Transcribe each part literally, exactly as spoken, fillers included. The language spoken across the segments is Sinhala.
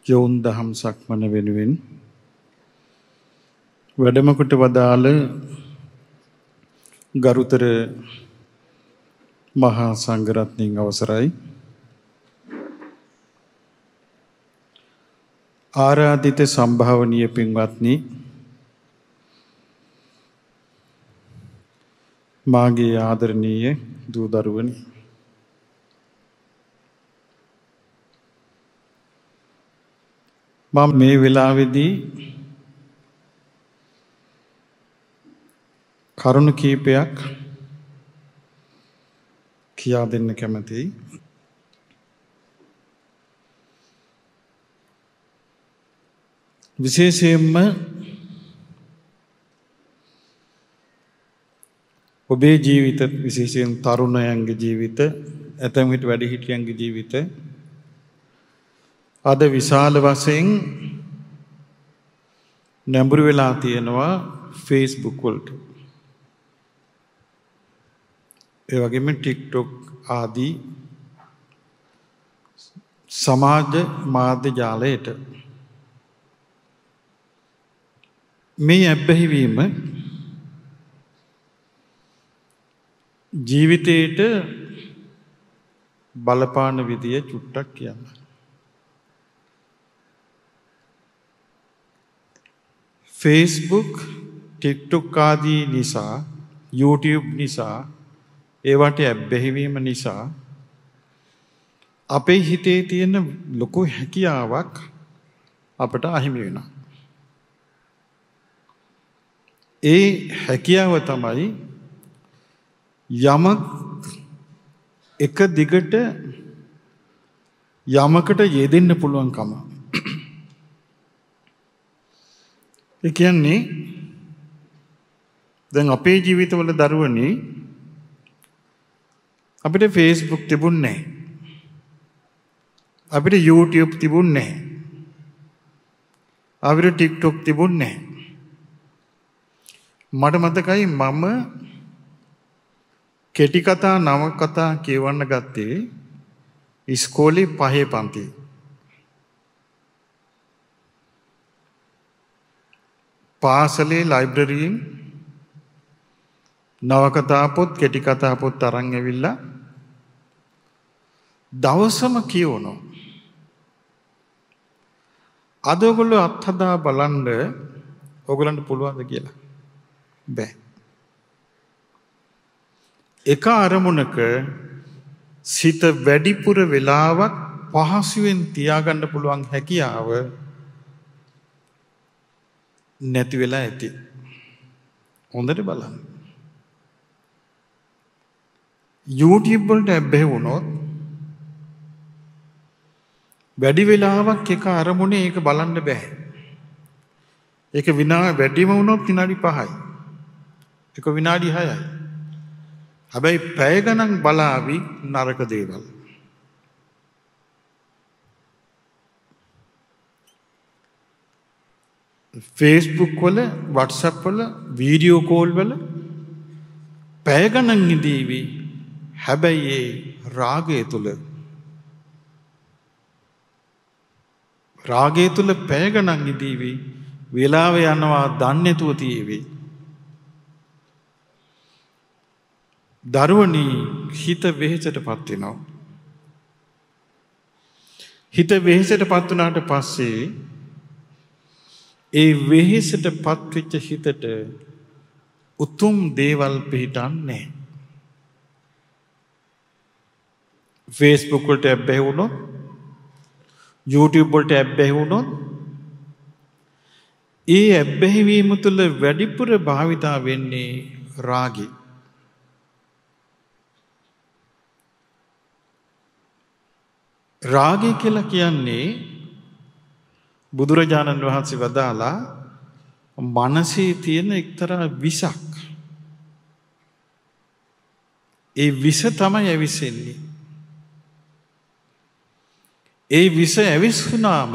යොවුන් දහම් සක්මන වෙනුවෙන් වැඩම කොට වදාළ ගරුතර මහා සංඝරත්නයන් අවසරයි. ආරාධිත සම්භාවනීය පින්වත්නි, මාගේ ආදරණීය දූ දරුවනි, මම මේ වෙලාවේදී කරුණු කීපයක් කියා දෙන්න කැමතියි. විශේෂයෙන්ම ඔබේ ජීවිත, විශේෂයෙන් තරුණයන්ගේ ජීවිත, ඇතැම් විට වැඩිහිටියන්ගේ ජීවිත අද විශාල වශයෙන් නැඹුරු වෙලා තියෙනවා Facebook වලට. ඒ වගේම TikTok ආදී සමාජ මාධ්‍ය ජාලයට. මේ ඇබ්බැහිවීම ජීවිතයට බලපාන විදිය චුට්ටක් කියන්න. Facebook, TikTok ආදී නිසා, YouTube නිසා, ඒවට ඇබ්බැහිවීම නිසා අපේ හිතේ තියෙන ලොකු හැකියාවක් අපට අහිමි වෙනවා. ඒ හැකියාව තමයි යමක් එක දිගට යමකට යෙදෙන්න පුළුවන්කම. ඒ කියන්නේ දැන් අපේ ජීවිතවල දරුවනේ අපිට Facebook තිබුණේ නැහැ. අපිට YouTube තිබුණේ නැහැ. අපිට TikTok තිබුණේ නැහැ. මට මතකයි මම කෙටි කතා නව කතා කියවන්න ගත්තේ ඉස්කෝලේ පහේ පන්තියේ. පාසලේ ලයිබ්‍රරියෙන් නවකතා පොත්, කෙටි කතා පොත් අරන් ඇවිල්ලා දවසම කියවනවා. අද ඔයගොල්ලෝ අත්හදා බලන්න ඔයගලන්ට පුළුවන්ද කියලා? බෑ. එක අරමුණක සිත වැඩිපුර වෙලාවක් පහසුවෙන් තියාගන්න පුළුවන් හැකියාව නැති වෙලා ඇති. හොඳට බලන්න. YouTube වලට ඇබ්බැහි වුණොත් වැඩි වෙලාවක් එක අරමුණේ ඒක බලන්න බෑ. ඒක විනා වැඩිම වුණොත් විනාඩි පහයි. එක විනාඩි හයයි. හැබැයි පැය ගණන් බලාවි නරක දේවල්. Facebook වල, WhatsApp වල, වීඩියෝ කෝල් වල පැය ගණන් ඉඳීවි. හැබැයි ඒ රාගය තුල රාගය තුල පැය ගණන් ඉඳීවි. වේලාව යනවා දන්නේ නැතුව තියෙවි. දරුවනි, හිත වෙහෙසටපත් වෙනවා. හිත වෙහෙසටපත් වුණාට පස්සේ ඒ වෙහෙසටපත් වෙච්ච හිතට උතුම් දේවල් පිළිටන්නේ. Facebook වලට ඇබ්බැහි වුණොත්, YouTube වලට ඇබ්බැහි වුණොත්, ඒ ඇබ්බැහි වීම තුළ වැඩිපුර භාවිතා වෙන්නේ රාගය. රාගය කියලා කියන්නේ බුදුරජාණන් වහන්සේ වදාලා මනසේ තියෙන එක්තරා විසක්. ඒ විස තමයි ඇවිස්සෙන්නේ. ඒ විස ඇවිස්සුනාම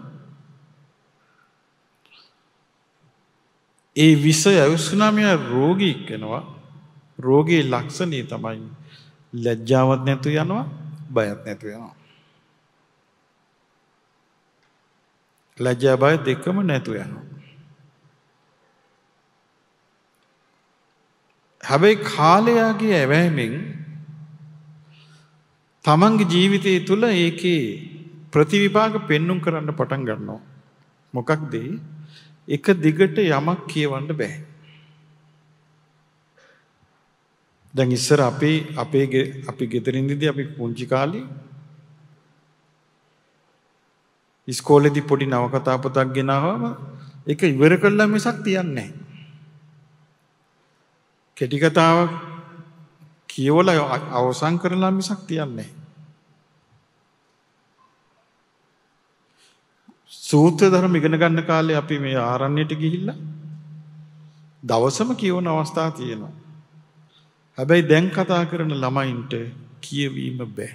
ඒ විස ඇවිස්සුනාම රෝගීක් වෙනවා. රෝගී ලක්ෂණය තමයි ලැජ්ජාවක් නැතු යනවා, බයක් නැතු යනවා. ලැජ්ජා බය දෙකම නැතු යනවා. හැබැයි කාලයාගේ ඇවෑමෙන් තමන්ගේ ජීවිතය තුළ ඒකේ ප්‍රතිවිපාක පෙන්නුම් කරන්න පටන් ගන්නවා. මොකක්ද? එක දිගට යමක් කියවන්න බෑ. දැන් ඉස්සර අපේ අපේ අපි ගෙදරින් ඉඳි අපි පුංචි කාලේ ඉස්කෝලේදී පොඩි නවකතා පොතක් ගෙනාවම ඒක ඉවර කළා මිසක් තියන්නේ නැහැ. කෙටි කතාවක් කියවලා අවසන් කරලා මිසක් තියන්නේ නැහැ. සූත්‍ර ධර්ම ඉගෙන ගන්න කාලේ අපි මේ ආරණ්‍යයට ගිහිල්ලා දවසම කියවන අවස්ථා තියෙනවා. හැබැයි දැන් කතා කරන ළමයින්ට කියවීම බෑ.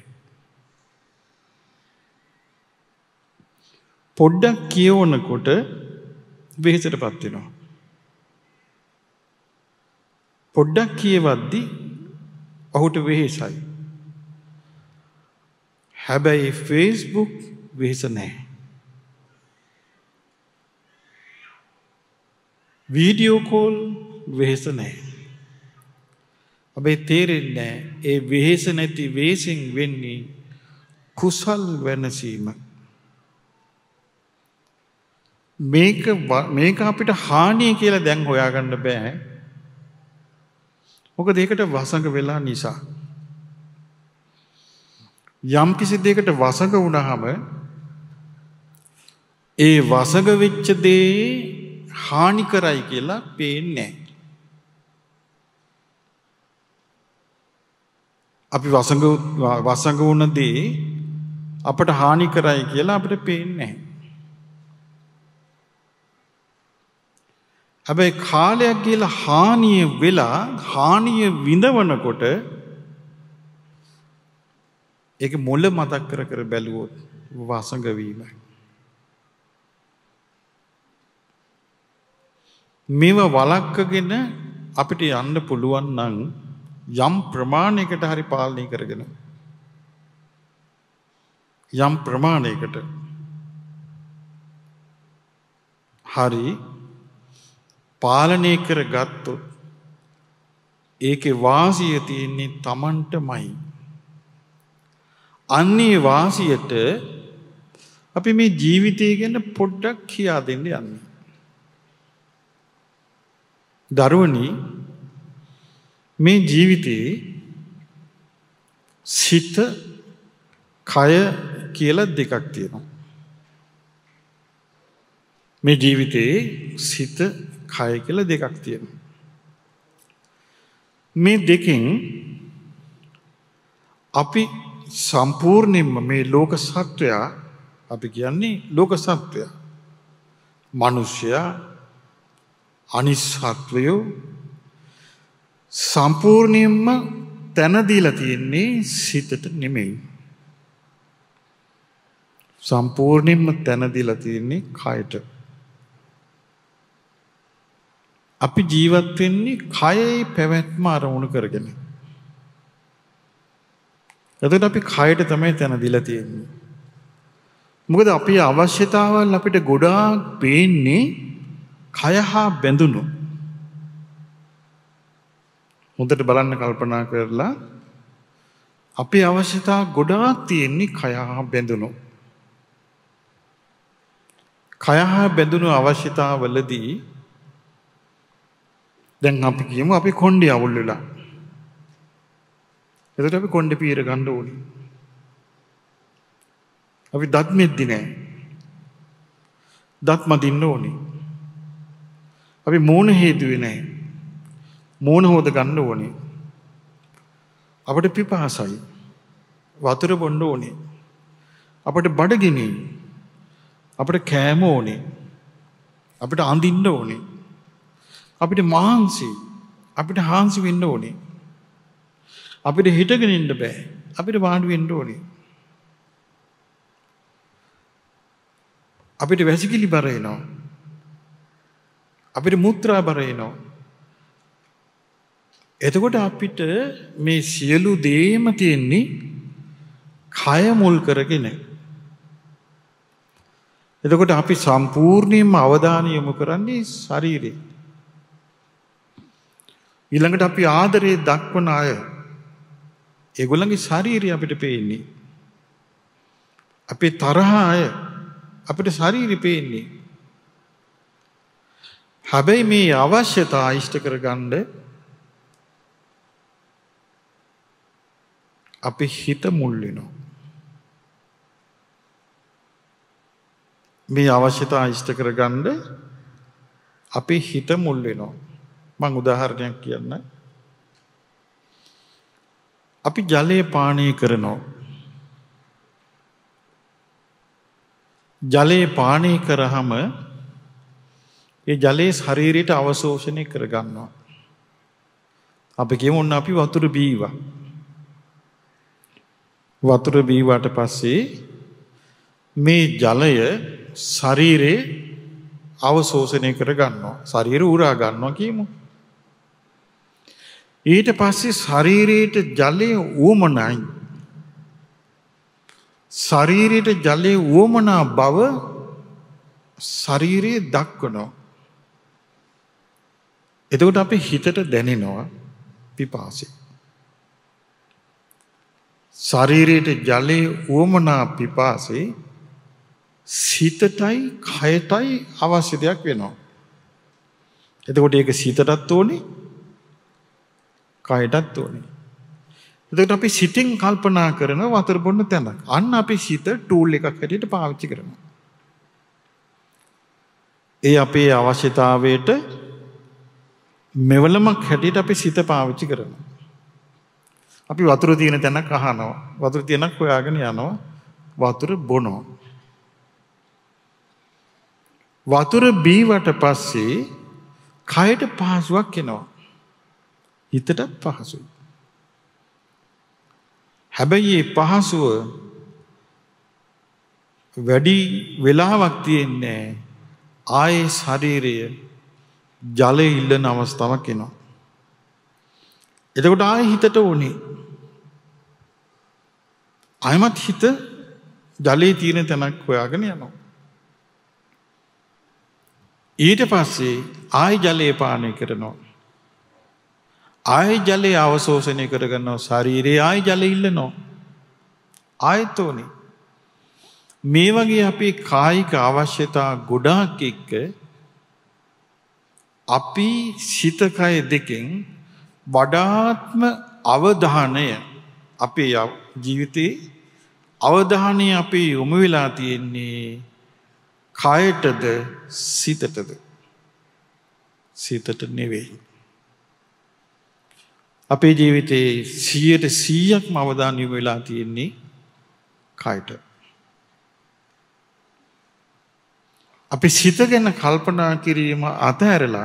පොඩ්ඩක් කියවනකොට වෙහෙසටපත් වෙනවා. පොඩ්ඩක් කියවද්දි ඔහුට වෙහෙසයි. හැබැයි Facebook වෙහෙස නැහැ. වීඩියෝ කෝල් වෙහෙස නැහැ. හැබැයි තේරෙන්නේ ඒ වෙහෙස නැති වෙහෙසින් වෙන්නේ කුසල් වෙනසීම. මේක මේක අපිට හානිය කියලා දැන් හොයාගන්න බෑ. මොකද ඒකට වසඟ වෙලා නිසා. යම් කිසි දෙයකට වසඟ වුණාම ඒ වසඟ වෙච්ච දේ හානි කරයි කියලා පේන්නේ නැහැ. අපි වසඟ වසඟ වුණ දේ අපට හානි කරයි කියලා අපිට පේන්නේ නැහැ. හැබැයි කාලයක් ගිහලා හානිය වෙලා හානිය විඳවනකොට ඒක මොළ මතක් කර කර බැලුවොත් වසඟ වීමයි. මේව වළක්කගෙන අපිට යන්න පුළුවන් නම් යම් ප්‍රමාණයකට හරි පාලනය කරගෙන යම් ප්‍රමාණයකට හරි පාලනය කරගත්තොත් ඒකේ වාසිය තියෙන්නේ Tamanටමයි. අන්නේ වාසියට අපි මේ ජීවිතය ගැන පොඩ්ඩක් කියා දෙන්න යන්නේ. දරුවනි, මේ ජීවිතේ සිත කය කියලා දෙකක් තියෙනවා. මේ ජීවිතේ සිත කය කියලා දෙකක් තියෙනවා. මේ දෙකෙන් අපි සම්පූර්ණයෙන්ම මේ ලෝක සත්වයා අපි කියන්නේ ලෝක සත්වයා මිනිසයා අනිසත්වයෝ සම්පූර්ණයෙන්ම තැන දීලා තියෙන්නේ සිතට නෙමෙයි. සම්පූර්ණයෙන්ම තැන දීලා තියෙන්නේ කයට. අපි ජීවත් වෙන්නේ කයේ පැවැත්ම අරමුණු කරගෙන. එතකොට අපි කයට තමයි තැන දීලා තියෙන්නේ. මොකද අපේ අවශ්‍යතාවල් අපිට ගොඩාක් පේන්නේ කය හා බැඳුණු. හොඳට බලන්න කල්පනා කරලා අපේ අවශ්‍යතාව ගොඩාක් තියෙන්නේ කය හා බැඳුණු. කය හා බැඳුණු අවශ්‍යතාවවලදී දැන් අපි කියමු අපි කොණ්ඩේ අවුල් වෙලා. එතකොට අපි කොණ්ඩේ පීර ගන්න ඕනේ. අපි දත් මෙද්දි නෑ. දත් මදින්න ඕනේ. අපි මූණ හේතුවේ නෑ. මූණ හොද ගන්න ඕනේ. අපිට පිපාසයි. වතුර බොන්න ඕනේ. අපිට බඩගිනි. අපිට කෑම ඕනේ. අපිට අඳින්න ඕනේ. අපිට මහන්සි. අපිට හාන්සි වෙන්න ඕනේ. අපිට හිටගෙන ඉන්න බෑ. අපිට වාඩි වෙන්න ඕනේ. අපිට වැසිකිලි බර එනවා. අපිට මුත්‍රා බර එනවා. එතකොට අපිට මේ සියලු දේම තියෙන්නේ කය මුල් කරගෙන. එතකොට අපි සම්පූර්ණයෙන්ම අවධානය යොමු කරන්නේ ශරීරේ. ඊළඟට අපි ආදරේ දක්වන අය ඒගොල්ලන්ගේ ශරීරය අපිට පේන්නේ. අපේ තරහ අය අපිට ශරීරය පේන්නේ. හැබැයි මේ අවශ්‍යතා ඉෂ්ට කරගන්න අපි හිත මුල් වෙනවා. මේ අවශ්‍යතා ඉෂ්ට කරගන්න අපේ හිත මුල් වෙනවා. මම උදාහරණයක් කියන්න. අපි ජලය පානය කරනවා. ජලය පානය කරාම ඒ ජලයේ ශරීරයට අවශෝෂණය කරගන්නවා. අපි කියමු ඔන්න අපි වතුර බීවා. වතුර බීවාට පස්සේ මේ ජලය ශරීරේ අවශෝෂණය කරගන්නවා. ශරීරය උරා ගන්නවා කියමු. ඊට පස්සේ ශරීරයට ජලය උවමනයි. ශරීරයට ජලය උවමනා බව ශරීරයේ දක්වනවා. එතකොට අපේ හිතට දැනෙනවා පිපාසය. ශරීරයට ජලය උවමනා පිපාසය සිතටයි කයටයි අවශ්‍ය දෙයක් වෙනවා. එතකොට ඒක සිතටත් ඕනේ කයටත් ඕනේ. එතකොට අපි සිතින් කල්පනා කරන වතුර බොන්න තැනක්. අන්න අපි සිත ටූල් එකක් හැටියට පාවිච්චි කරනවා. ඒ අපේ අවශ්‍යතාවයට මෙවලමක් හැටියට අපි සිත පාවිච්චි කරනවා. අපි වතුර තියෙන තැනක් අහනවා. වතුර තියෙනක් හොයාගෙන යනවා. වතුර බොනවා. වතුර බීවට පස්සේ කයට පහසුවක් එනවා. හිතට පහසුයි. හැබැයි මේ පහසුව වැඩි වෙලාවක් තියෙන්නේ ආයේ ශරීරය ජලය ඉල්ලන අවස්ථාවක් එනවා. එතකොට ආයේ හිතට ඕනේ. ආයමත් හිත ජලයේ තියෙන තැනක් හොයාගෙන යනවා. ඊට පස්සේ ආයි ජලය පානය කරනවා. ආයි ජලය අවශෝෂණය කරගන්නවා. ශරීරයේ ආයි ජලය ඉල්ලනවා. ආයෙත් ඕනේ. මේ වගේ අපේ කායික අවශ්‍යතා ගොඩාක් එක්ක අපි සිත කය දෙකෙන් වඩාත්ම අවධානය අපේ ජීවිතේ අවධානය අපේ යොමු වෙලා තියෙන්නේ කයටද සිතටද? සිතට නෙවෙයි. අපේ ජීවිතේ සියයට සීයක්ම අවධානය යොමු වෙලා තියෙන්නේ කයට. අපි සිත ගැන කල්පනා කිරීම අතහැරලා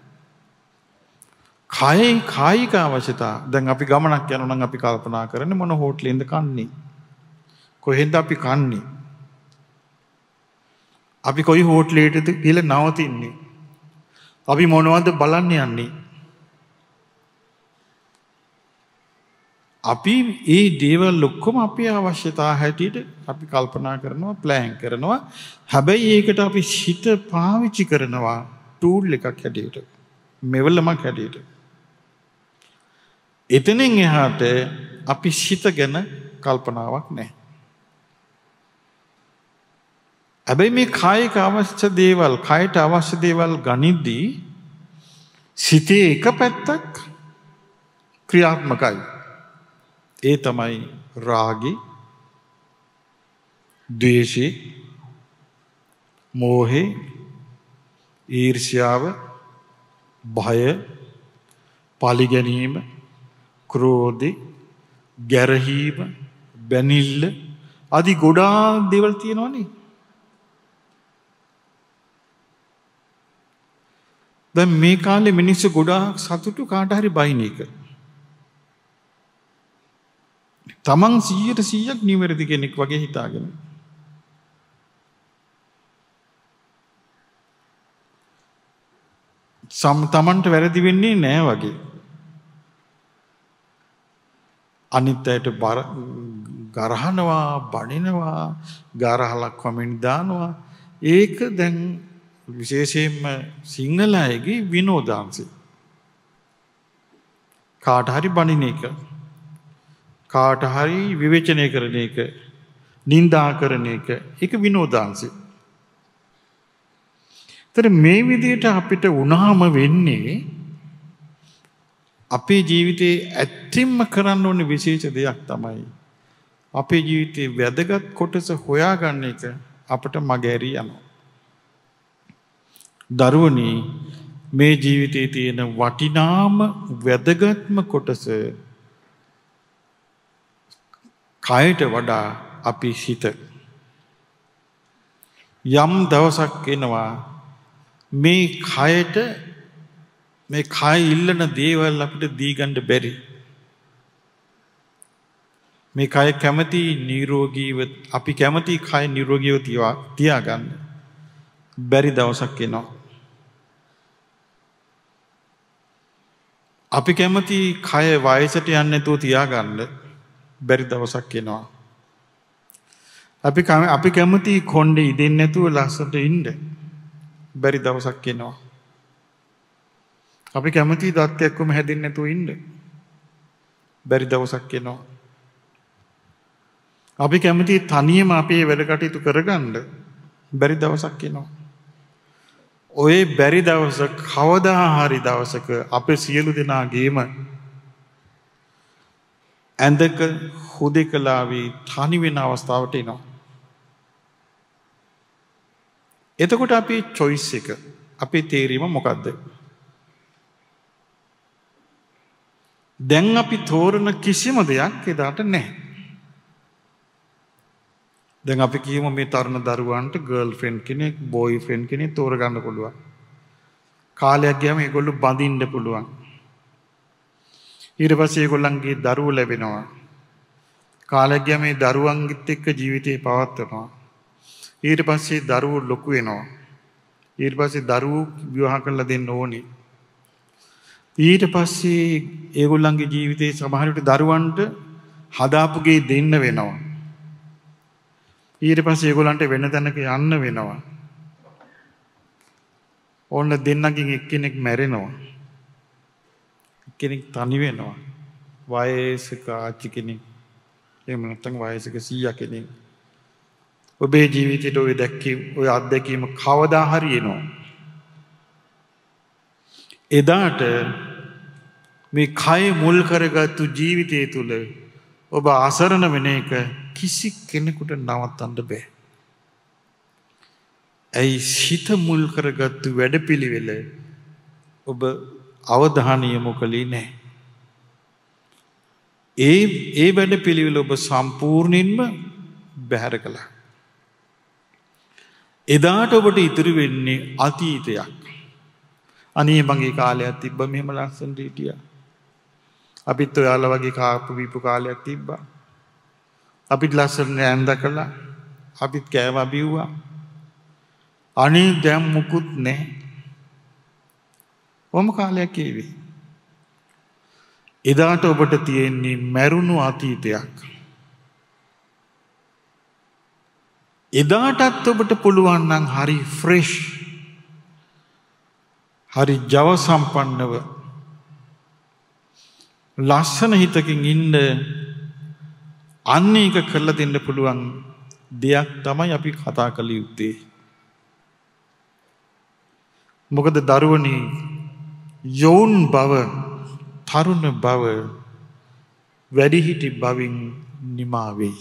කයි කායික අවශ්‍යතා. දැන් අපි ගමනක් යනවා නම් අපි කල්පනා කරන්නේ මොන හෝටලෙන්ද කන්නේ? කොහෙන්ද අපි කන්නේ? අපි කොයි හෝටලයකටද ගිහලා නවතින්නේ? අපි මොනවද බලන්න යන්නේ? අපි ඒ දේවල් ඔක්කොම අපේ අවශ්‍යතා හැටියට අපි කල්පනා කරනවා, ප්ලෑන් කරනවා. හැබැයි ඒකට අපි හිත පාවිච්චි කරනවා ටූල් එකක් හැටියට, මෙවලමක් හැටියට. එතනින් එහාට අපි හිත ගැන කල්පනාවක් නැහැ. හැබැයි මේ කායික අවශ්‍ය දේවල්, කයට අවශ්‍ය දේවල් ගනිද්දී සිතේ එක පැත්තක් ක්‍රියාත්මකයි. ඒ තමයි රාගය, ද්වේෂය, මෝහය, ඊර්ෂ්‍යාව, භය, පලිගැනීම, ක්‍රෝධය, ගැරහීම, බැනිල්ල ආදී ගොඩාක් දේවල් තියෙනවනේ. දැන් මේ කාලේ මිනිස්සු ගොඩාක් සතුටු කාට හරි බයින එක. තමන් සීයට සීයක් නිවැරදි කෙනෙක් වගේ හිතාගෙන. සම් තමන්ට වැරදි වෙන්නේ නැහැ වගේ. අනිත් අයට ගරහනවා, බනිනවා, ගරහලා කමෙන්ට් දානවා. ඒක දැන් විශේෂයෙන්ම සිංහල අයගේ විනෝදාංශය. කාට හරි බණින එක, කාට හරි විවේචනය කරන එක, නින්දා කරන එක, ඒක විනෝදාංශය. ඒතර මේ විදිහට අපිට උනහම වෙන්නේ අපේ ජීවිතේ ඇත්තින්ම කරන්න ඕනේ විශේෂ දෙයක් තමයි අපේ ජීවිතේ වැදගත් කොටස හොයාගන්න එක අපට මගහැරී යනවා. දරුවනි, මේ ජීවිතේ තියෙන වටිනාම වැදගත්ම කොටස කයට වඩා අපි හිත. යම් දවසක් එනවා මේ කයට මේ කය ඉල්ලන දේවල් අපිට දී ගන්න බැරි. මේ කය කැමති නිරෝගීව අපි කැමති කය නිරෝගීව තියාගන්න බැරි දවසක් එනවා. අපි කැමති කය වයසට යන්නේ නැතුව තියාගන්න බැරි දවසක් එනවා. අපි අපි කැමති කොණ්ඩේ ඉදෙන්නේ නැතුව ලස්සට ඉන්න බැරි දවසක් එනවා. අපි කැමති දත් එක්කම හැදෙන්නේ නැතුව ඉන්න බැරි දවසක් එනවා. අපි කැමති තනියම අපේ වැඩ කටයුතු කරගන්න බැරි දවසක් එනවා. ඔය බැරි දවස කවදා හරි දවසක අපේ සියලු දෙනාගේම ඇඳක හුදෙකලාවේ තනි වෙන අවස්ථාවට එනවා. එතකොට අපේ choice එක, අපේ තීරීම මොකද්ද? දැන් අපි තෝරන කිසිම දෙයක් එදාට නැහැ. දැන් අපි කියමු මේ තරුණ දරුවන්ට ගර්ල්ෆ්‍රෙන්ඩ් කෙනෙක්, බොයිෆ්‍රෙන්ඩ් කෙනෙක් තෝරගන්න පුළුවන්. කාලයක් ගියාම ඒගොල්ලෝ බඳින්න පුළුවන්. ඊට පස්සේ ඒගොල්ලන්ගේ දරුවෝ ලැබෙනවා. කාලයක් ගියාම මේ දරුවන්ගෙත් එක්ක ජීවිතේ පවත්වනවා. ඊට පස්සේ දරුවෝ ලොකු වෙනවා. ඊට පස්සේ දරුවෝ විවාහ කරලා දෙන්න ඕනේ. ඊට පස්සේ ඒගොල්ලන්ගේ ජීවිතේ සමහර විට දරුවන්ට හදාපු ගේ දෙන්න වෙනවා. ඊට පස්සේ ඒගොල්ලන්ට වෙන තැනක යන්න වෙනවා. ඕන්න දෙන්නකින් එක්කෙනෙක් මැරෙනවා. එක්කෙනෙක් තනි වෙනවා. වයසක ආච්චි කෙනෙක්, එහෙම නැත්නම් වයසක සීයා කෙනෙක්. ඔබේ ජීවිතේට ඔය දැක්කේ ඔය අත්දැකීම කවදා හරි එනවා. එදාට මේ කය මුල් කරගත්තු ජීවිතය තුළ ඔබ අසරණ වෙන එක කිසි කෙනෙකුට නවත්තන්න බෑ. ඇයි? හිත මුල් කරගත්තු වැඩපිළිවෙල ඔබ අවධානය යොමු කළේ නැහැ. ඒ ඒ වැඩපිළිවෙල ඔබ සම්පූර්ණයෙන්ම බැහැර කළා. එදාට ඔබට ඉතුරු වෙන්නේ අතීතයක්. අනේ මගේ කාලයක් තිබ්බා මෙහෙම ලස්සනට හිටියා. අපිත් ඔයාලා වගේ කාපු වීපු කාලයක් තිබ්බා. අපිත් ලස්සන ඇඳ කළා. අපිත් කෑම බිව්වා. අනේ දැන් මුකුත් නැහැ. ඔම කාලයක් ඒවි. එදාට ඔබට තියෙන්නේ මැරුණු අතීතයක්. එදාටත් ඔබට පුළුවන් නම් හරි ෆ්‍රෙෂ්, හරි ජව සම්පන්නව ලස්සන හිතකින් ඉන්න අන්න එක කරලා දෙන්න පුළුවන් දෙයක් තමයි අපි කතා කළ යුත්තේ. මොකද දරුවනි, යෝන් බව, තරුණ බව වැඩිහිටි බවින් නිමා වෙයි.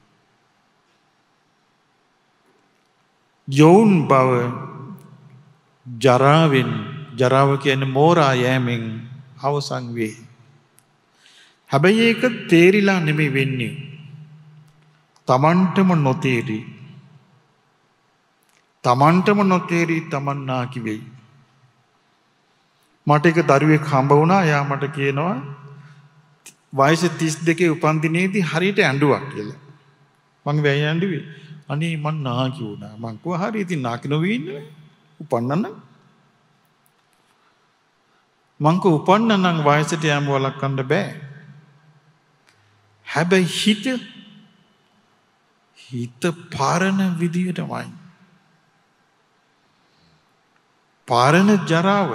යෝන් බව ජරාවෙන්, ජරාව කියන්නේ මෝරා යෑමෙන් අවසන් වේ. හැබැයි ඒක තේරිලා නෙමෙයි වෙන්නේ. තමන්ටම නොතේරි. තමන්ටම නොතේරි තමන් නාකි වෙයි. මට එක දරුවෙක් හම්බ වුණා. එයා මට කියනවා වයස තිස් දෙකේ උපන්දිනේදී හරියට ඇඬුවා කියලා. මං වැය ඇඬුවේ. අනේ මං නාකි වුණා. මං කිව්වා හරි ඉතින් නාකි නොවී ඉන්නේ. උපන්නන. මං කිව්වා උපන්න නම් වයසට යෑම වළක්වන්න බෑ. හැබැයි හිත හිත පාරන විදියටමයි. පාරණ ජරාව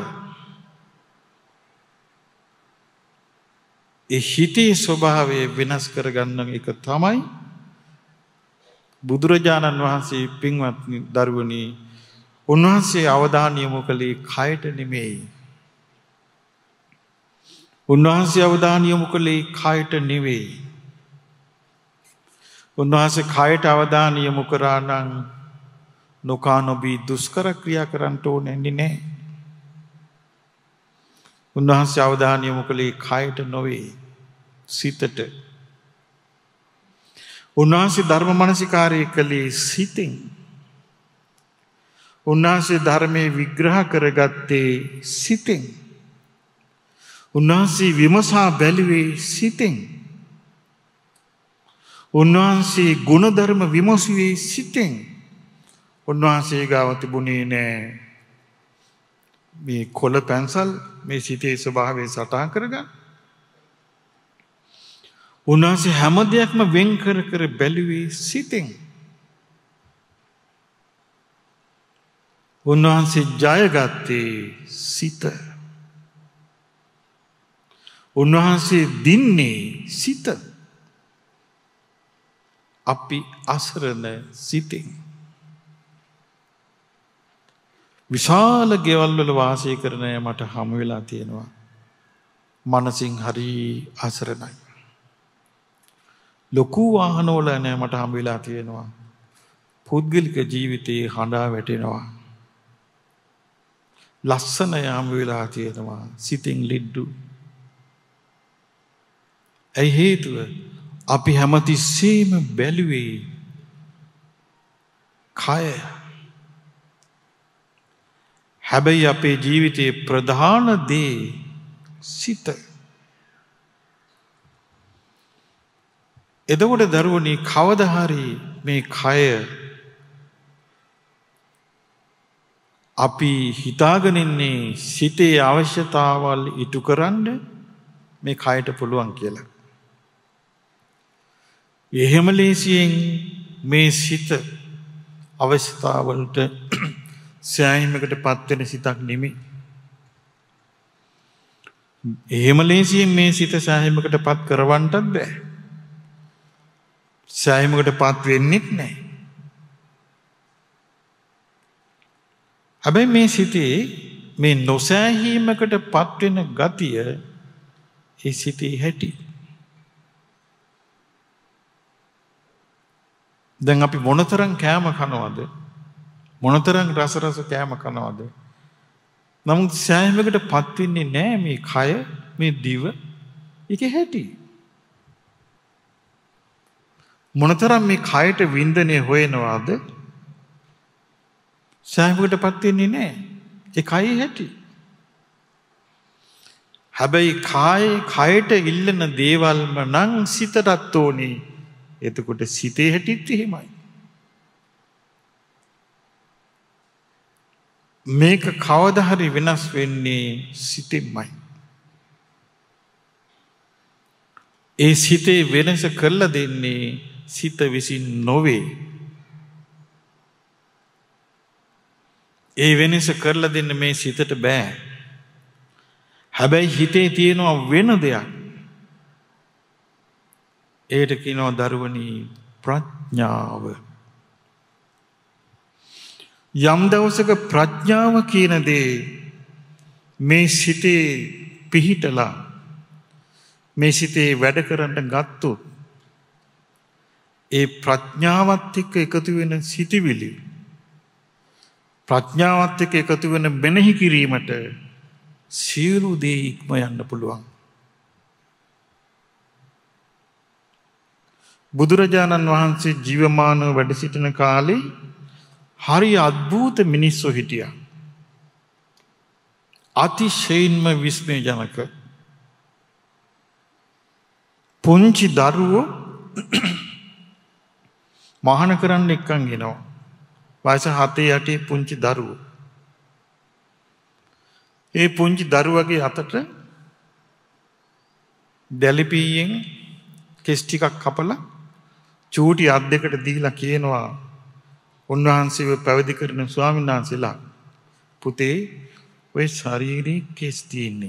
ඒ හිතේ ස්වභාවය වෙනස් කරගන්න එක තමයි බුදුරජාණන් වහන්සේ පින්වත්නි දරුවනි උන්වහන්සේ අවධානය යොමු කළේ කයට නෙමෙයි. උන්වහන්සේ අවධානය යොමු කළේ කයට නෙවෙයි. උන්වහන්සේ කයට අවධානය යොමු කරා නම් නොකා නොබී දුෂ්කර ක්‍රියා කරන්න ඕනේ නැහැ. උන්වහන්සේ අවධානය යොමු කළේ කයට නොවේ සිතට. උන්වහන්සේ ධර්ම මනසිකාරය කළේ සිතින්. උන්වහන්සේ ධර්මයේ විග්‍රහ කරගත්තේ සිතින්. උන්වහන්සේ විමසා බැලුවේ සිතින්. උන්වහන්සේ ගුණධර්ම විමසුවේ සිතින්. උන්වහන්සේ ගාව තිබුණේ නෑ මේ කොළ පැන්සල් මේ සිතේ ස්වභාවය සටහන් කරගන්න. උන්වහන්සේ හැම දෙයක්ම වෙන් කර කර බැලුවේ සිතින්. උන්වහන්සේ ජයගත්තේ සිත. උන්වහන්සේ දින්නේ සිත. අපි අසරණ සිතින්. විශාල ගෙවල් වල වාසය කරන අය මට හමු වෙලා තියෙනවා. මනසින් හරි අසරණයි. ලොකු වාහන වල නෑ මට හමු වෙලා තියෙනවා. පුද්ගලික ජීවිතේ හඬා වැටෙනවා. ලස්සන යාම වෙලා තියෙනවා. සිතින් ලිඩ්ඩු. ඇයි හේතුව? අපි හැමතිස්සෙම බැලුවේ කය. හැබැයි අපේ ජීවිතයේ ප්‍රධාන දේ සිත. එතකොට දරුවනි කවදා හරි මේ කය අපි හිතාගෙන ඉන්නේ සිතේ අවශ්‍යතාවල් ඉටු කරන්න මේ කයට පුළුවන් කියලා. එහෙම ලේසියෙන් මේ සිත අවශ්‍යතාවලට සෑහීමකට පත් වෙන සිතක් නෙමෙයි. එහෙම ලේසියෙන් මේ සිත සෑහීමකට පත් කරවන්නත් බෑ. සෑහීමකට පත් වෙන්නෙත් නැහැ. හැබැයි මේ සිතේ මේ නොසෑහීමකට පත් වෙන ගතිය ඒ සිතේ හැටි. දැන් අපි මොනතරම් කෑම කනවද? මොනතරම් රස රස කෑම කනවද? නමුත් සෑහීමකට පත් වෙන්නේ නැහැ මේ කය, මේ දිව. ඒකේ හැටි. මොනතරම් මේ කයට වින්දනය හොයනවාද? සෑහීමකට පත් වෙන්නේ නැහැ. ඒ කයේ හැටි. හැබැයි කායේ කයට ඉල්ලන දේවල්ම නම් සිතටත් ඕනේ. එතකොට සිතේ හැටිත් එහෙමයි. මේක කවදා හරි වෙනස් වෙන්නේ සිතින්මයි. ඒ සිතේ වෙනස කරලා දෙන්නේ සිත විසින් නොවේ. ඒ වෙනස කරලා දෙන්න මේ සිතට බෑ. හැබැයි හිතේ තියෙනවා වෙන දෙයක්. ඒට කියනවා දරුවනි ප්‍රඥාව. යම් දවසක ප්‍රඥාව කියන දේ මේ සිතේ පිහිටලා මේ සිතේ වැඩ කරන්න ගත්තොත් ඒ ප්‍රඥාවත් එක්ක එකතු වෙන සිටිවිලි ප්‍රඥාවත් එක්ක එකතු වෙන මෙනෙහි කිරීමට සියලු දේ ඉක්ම යන්න පුළුවන්. බුදුරජාණන් වහන්සේ ජීවමානව වැඩ සිටින කාලේ හරි අద్භූත මිනිස්සු හිටියා. අතිශයින්ම විස්මයජනක. පුංචි දරුවෝ මහාන කරන්න එක්කන් ගෙනවා. වයස හතේ අටේ පුංචි දරුවෝ. ඒ පුංචි දරුවගේ අතට දැලිපියෙන් කෙස් ටිකක් කපලා චූටි අත් දෙකට දීලා කියනවා උන්වහන්සේව පැවිදි කරන ස්වාමීන් වහන්සේලා පුතේ ඔය ශරීරේ කෙස් තියෙන්නේ.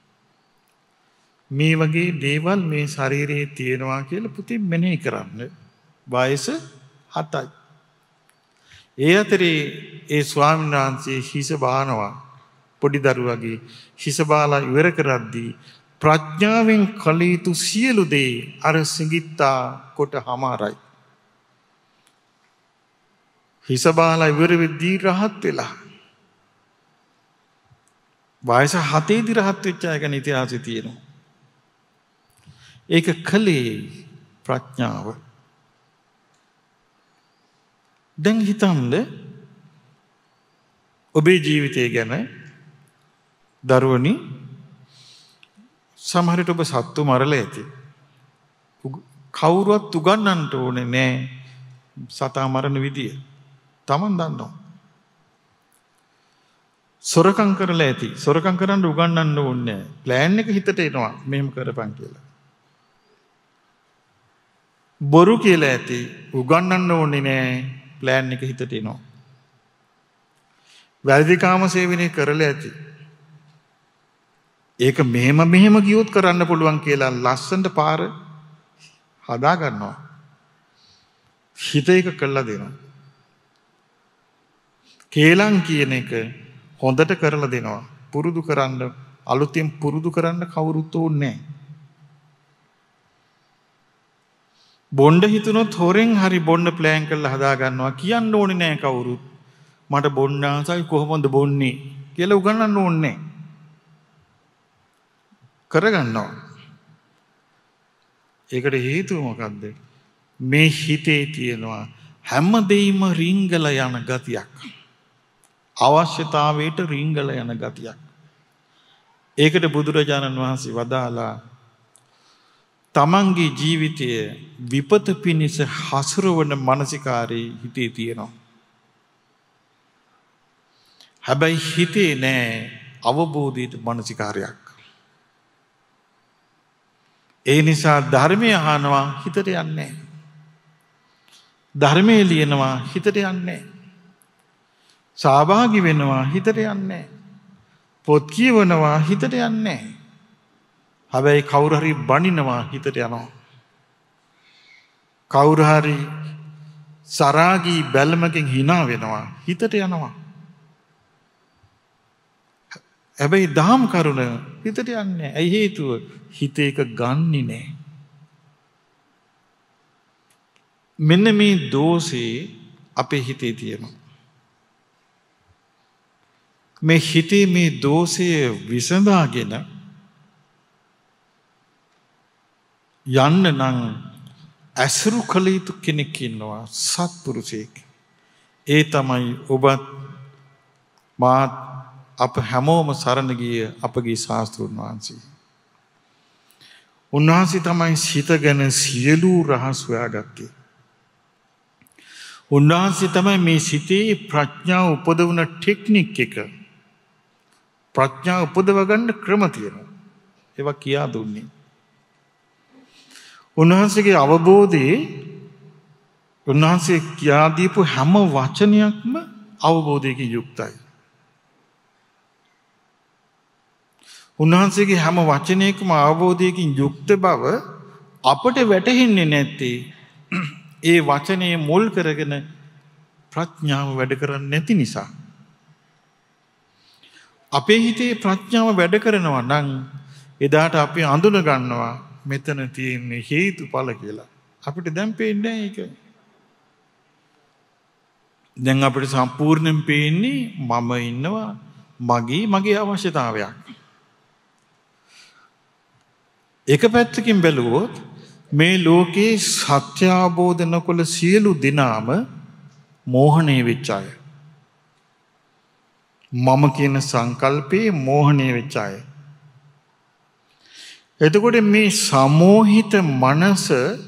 මේ වගේ දේවල් මේ ශරීරයේ තියෙනවා කියලා පුතේ මෙනෙහි කරන්න. වයස හතයි. ඒ අතරේ ඒ ස්වාමීන් වහන්සේ හිස බානවා. පොඩි දරුවගේ හිස බාලා ඉවර කරද්දී ප්‍රඥාවෙන් කළ යුතු සියලු දේ අර සිඟිත්තා කොට හමාරයි. හිස බාලා ඉවර වෙද්දී රහත් වෙලා. වයස හතේදී රහත් වෙච්ච අය ගැන ඉතිහාසෙ තියෙනවා. ඒක කලේ ප්‍රඥාව. දැන් හිතන්න ඔබේ ජීවිතය ගැන දරුවනි සමහර විට ඔබ සත්තු මරලා ඇති. කවුරුවත් උගන්වන්නට ඕනේ නෑ සතා මරන විදිය. Taman දන්නවා. සොරකම් කරලා ඇති. සොරකම් කරන්න උගන්වන්න ඕනේ නෑ. ප්ලෑන් එක හිතට එනවා මෙහෙම කරපන් කියලා. බොරු කියලා ඇති. උගන්වන්න ඕනේ නෑ. ප්ලෑන් එක හිතට එනවා. වැරදි කාම සේවනය කරලා ඇති. ඒක මෙහෙම මෙහෙම ගියොත් කරන්න පුළුවන් කියලා ලස්සනට පාර හදා ගන්නවා. හිත එක කළා දෙනවා. කේලම් කියන එක හොඳට කරලා දෙනවා. පුරුදු කරන්න අලුතෙන් පුරුදු කරන්න කවුරුත් ඕනේ නැහැ. බොණ්ඩ හිතුනොත් හොරෙන් හරි බොන්න ප්ලෑන් කරලා හදා ගන්නවා. කියන්න ඕනේ නැහැ කවුරුත්. මට බොන්න ආසයි කොහොමද බොන්නේ කියලා උගන්වන්න ඕනේ නැහැ. කරගන්නවා. ඒකට හේතුව මොකද්ද? මේ හිතේ තියෙනවා හැම දෙයක්ම රිංගල යන ගතියක්. අවශ්‍යතාවයට රිංගල යන ගතියක්. ඒකට බුදුරජාණන් වහන්සේ වදාලා තමන්ගේ ජීවිතය විපත පිණිස හසුරවන මානසිකාරයේ හිතේ තියෙනවා. හැබැයි හිතේ නෑ අවබෝධයට මානසිකාරයක්. ඒ නිසා ධර්මය අහනවා හිතට යන්නේ. ධර්මයේ ලියනවා හිතට යන්නේ. සහභාගී වෙනවා හිතට යන්නේ. පොත් කියවනවා හිතට යන්නේ. හැබැයි කවුරු හරි බනිනවා හිතට යනවා. කවුරු හරි සරාගී බැල්මකින් hina වෙනවා හිතට යනවා. හැබැයි දහම් කරුණ හිතට යන්නේ. ඇයි හේතුව? හිත එක ගන්නෙ නෑ. මෙන්න මේ දෝෂේ අපේ හිතේ තියෙනවා. මේ හිතේ මේ දෝෂය විසඳාගෙන යන්න නම් ඇසුරු කළ යුතු කෙනෙක් ඉන්නවා, සත්පුරුෂයෙක්. ඒ තමයි ඔබත් මාත් අප හැමෝම සරණ ගිය අපගේ ශාස්ත්‍රඥ වහන්සේ. උන්වහන්සේ තමයි සිත ගැන සියලු රහස් හොයාගත්තේ. උන්වහන්සේ තමයි මේ සිතේ ප්‍රඥාව උපදවන ටෙක්නික් එක. ප්‍රඥාව උපදව ගන්න ක්‍රම තියෙනවා. ඒවා කියා දුන්නේ. උන්වහන්සේගේ අවබෝධයේ උන්වහන්සේ කියා දීපු හැම වචනයක්ම අවබෝධයකින් යුක්තයි. උන්වහන්සේගේ හැම වචනයකම අවබෝධයකින් යුක්ත බව අපට වැටහෙන්නේ නැත්තේ ඒ වචනේ මුල් කරගෙන ප්‍රඥාව වැඩ කරන්නේ නැති නිසා. අපේ හිතේ ප්‍රඥාව වැඩ කරනවා නම් එදාට අපි අඳුන ගන්නවා මෙතන තියෙන හේතුඵල කියලා. අපිට දැන් පේන්නේ නැහැ ඒක. දැන් අපිට සම්පූර්ණයෙන් පේන්නේ මම ඉන්නවා, මගේ මගේ අවශ්‍යතාවයක්. එක පැත්තකින් බැලුවොත් මේ ලෝකේ සත්‍ය අවබෝධ නොකළ සියලු දෙනාම මෝහණය වෙච්ච අය. මම කියන සංකල්පේ මෝහණය වෙච්ච අය. එතකොට මේ සමෝහිත මනස